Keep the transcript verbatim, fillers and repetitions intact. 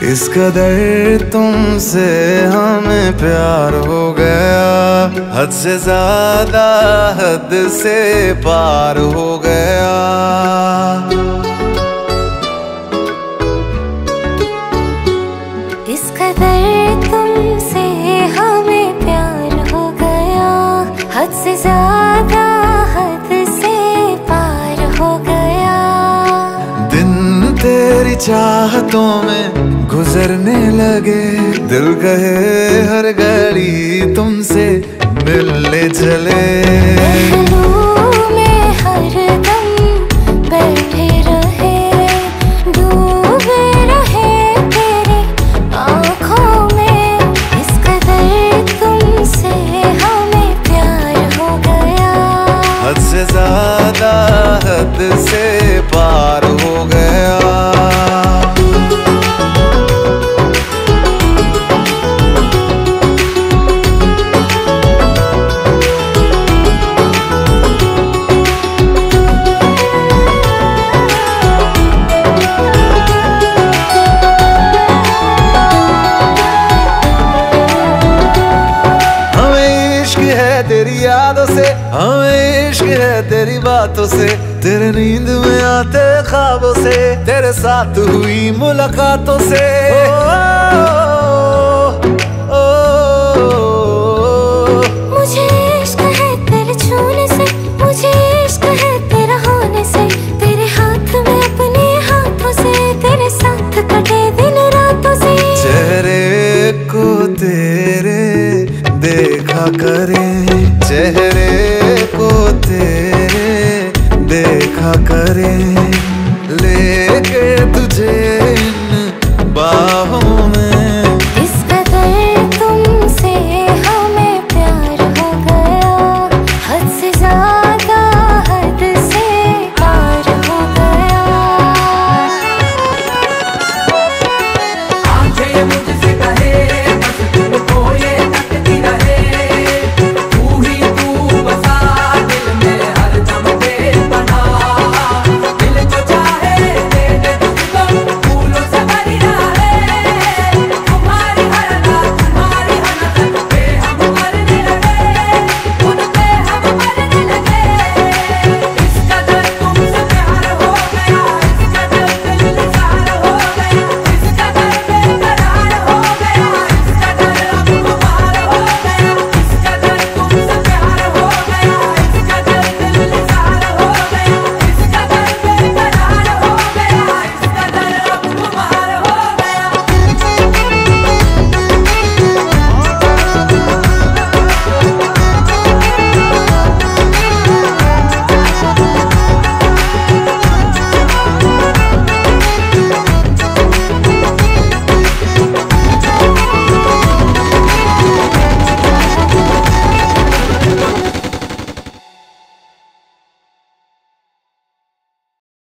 इस कदर तुमसे हमें प्यार हो गया, हद से ज्यादा हद से पार हो गया। इस कदर तुमसे हमें प्यार हो गया, हद से ज्यादा हद से पार हो गया। दिन तेरी चाहतों में गुजरने लगे, दिल कहे हर घड़ी तुमसे मिलने चले। महलों में हर दम बैठे रहे, डूबे रहे तेरी आँखों में। इस कदर तुमसे हमें प्यार हो गया, हद से ज्यादा हद से पार हो गया। तेरी यादों से हमें इश्क है, तेरी बातों से, तेरे नींद में आते ख्वाबों से, तेरे साथ हुई मुलाकातों से। ओ, ओ, ओ, ओ, मुझे इश्क है तेरे छूने से, मुझे इश्क है तेरा होने से, तेरे हाथ में अपने हाथों से, तेरे साथ कटे दिन रातों से। चेहरे को तेरे देखा करे, चेहरे को तेरे देखा करे।